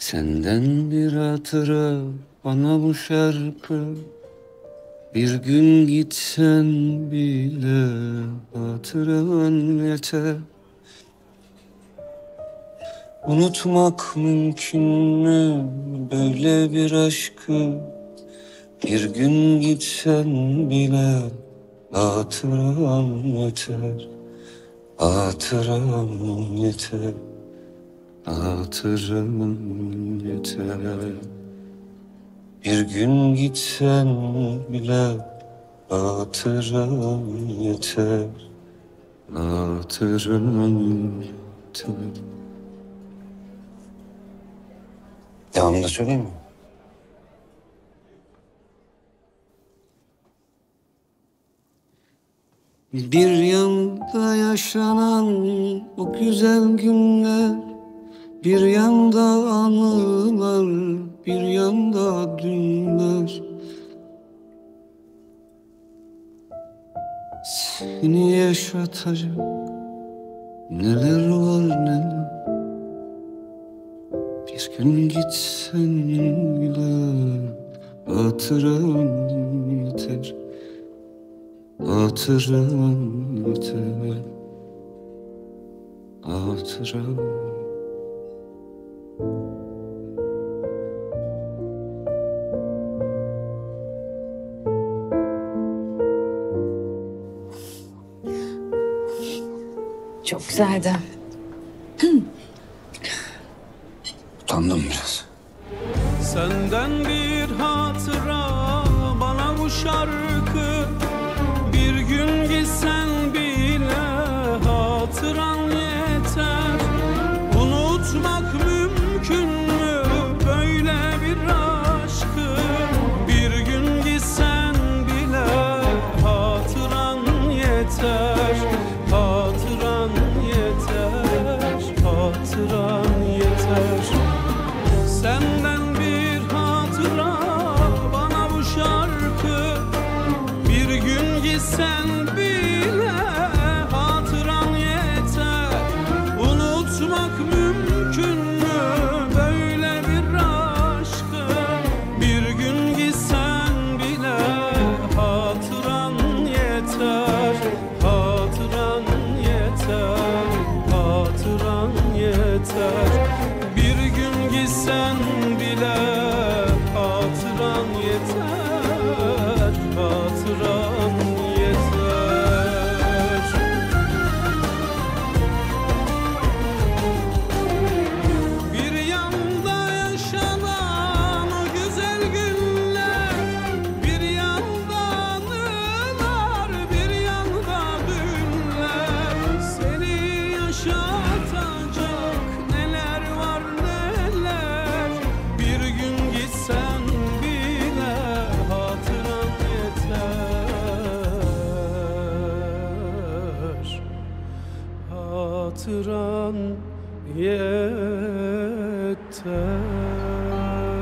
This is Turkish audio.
Senden bir hatıra bana bu şarkı. Bir gün gitsen bile hatıran yeter. Unutmak mümkün mü böyle bir aşkı? Bir gün gitsen bile hatıran yeter. Hatıran yeter. Hatıran yeter. Bir gün gitsen bile hatıran yeter. Hatıran yeter. Devamını da söyleyeyim mi? Bir yanda yaşanan o güzel günler, bir yanda anılar, bir yanda dünler. Seni yaşatacak neler var neler. Bir gün gitsen bile hatıran yeter. Hatıran yeter. Hatıran. Çok güzeldi. Utandım biraz. Senden bir hatıra bana bu şarkı. Bir gün gitsen bile hatıran yeter. Unutmak mümkün mü böyle bir aşkı? Bir gün gitsen bile hatıran yeter. Hatıran yeter. Hatıran yeter. Senden bir hatıra bana bu şarkı. Bir gün gitsen bile hatıran yeter. Unutmak mümkün mü böyle bir aşkı? Bir gün gitsen bile hatıran yeter. Hatıran yeter. Hatıran yeter. Bir gün gitsen bile hatıran yeter. Hatıran yeter. Bir yanda yaşanan o güzel günler, bir yanda anılar, bir yanda dünler. Seni yaşatacak neler var neler. Bir gün gitsen bile hatıran yeter. Hatıran yeter.